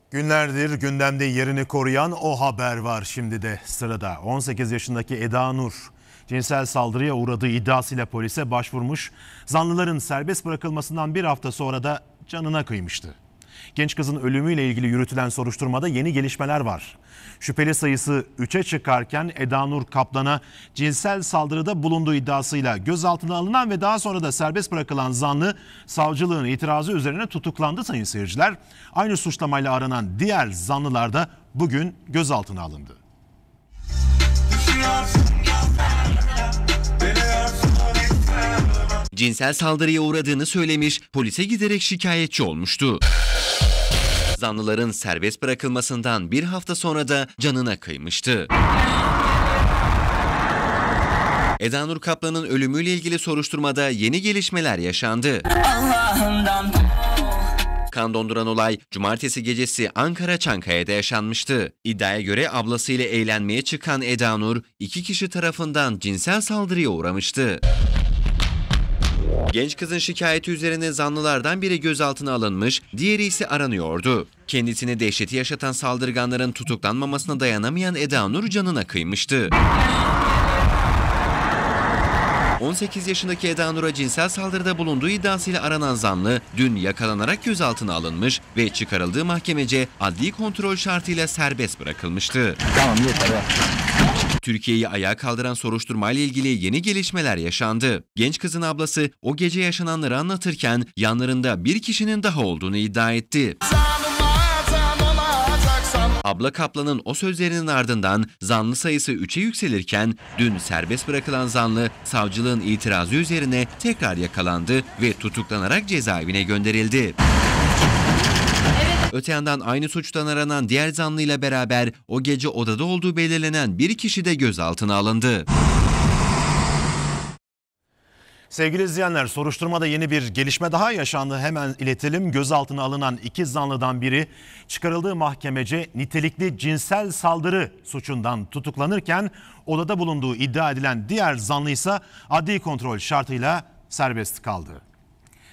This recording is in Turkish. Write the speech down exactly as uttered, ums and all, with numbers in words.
Günlerdir gündemde yerini koruyan o haber var şimdi de sırada. on sekiz yaşındaki Eda Nur cinsel saldırıya uğradığı iddiasıyla polise başvurmuş. Zanlıların serbest bırakılmasından bir hafta sonra da canına kıymıştı. Genç kızın ölümüyle ilgili yürütülen soruşturmada yeni gelişmeler var. Şüpheli sayısı üçe çıkarken Eda Nur Kaplan'a cinsel saldırıda bulunduğu iddiasıyla gözaltına alınan ve daha sonra da serbest bırakılan zanlı savcılığın itirazı üzerine tutuklandı sayın seyirciler. Aynı suçlamayla aranan diğer zanlılar da bugün gözaltına alındı. Cinsel saldırıya uğradığını söylemiş, polise giderek şikayetçi olmuştu. Zanlıların serbest bırakılmasından bir hafta sonra da canına kıymıştı. Eda Nur Kaplan'ın ölümüyle ilgili soruşturmada yeni gelişmeler yaşandı. Kan donduran olay cumartesi gecesi Ankara Çankaya'da yaşanmıştı. İddiaya göre ablasıyla eğlenmeye çıkan Eda Nur iki kişi tarafından cinsel saldırıya uğramıştı. Genç kızın şikayeti üzerine zanlılardan biri gözaltına alınmış, diğeri ise aranıyordu. Kendisine dehşeti yaşatan saldırganların tutuklanmamasına dayanamayan Eda Nur canına kıymıştı. on sekiz yaşındaki Eda Nur'a cinsel saldırıda bulunduğu iddiasıyla aranan zanlı dün yakalanarak gözaltına alınmış ve çıkarıldığı mahkemece adli kontrol şartıyla serbest bırakılmıştı. Tamam yeter. Türkiye'yi ayağa kaldıran soruşturmayla ilgili yeni gelişmeler yaşandı. Genç kızın ablası o gece yaşananları anlatırken yanlarında bir kişinin daha olduğunu iddia etti. Abla Kaplan'ın o sözlerinin ardından zanlı sayısı üçe yükselirken dün serbest bırakılan zanlı savcılığın itirazı üzerine tekrar yakalandı ve tutuklanarak cezaevine gönderildi. Öte yandan aynı suçtan aranan diğer zanlıyla beraber o gece odada olduğu belirlenen bir kişi de gözaltına alındı. Sevgili izleyenler, soruşturmada yeni bir gelişme daha yaşandı. Hemen iletelim. Gözaltına alınan iki zanlıdan biri çıkarıldığı mahkemece nitelikli cinsel saldırı suçundan tutuklanırken odada bulunduğu iddia edilen diğer zanlı ise adli kontrol şartıyla serbest kaldı.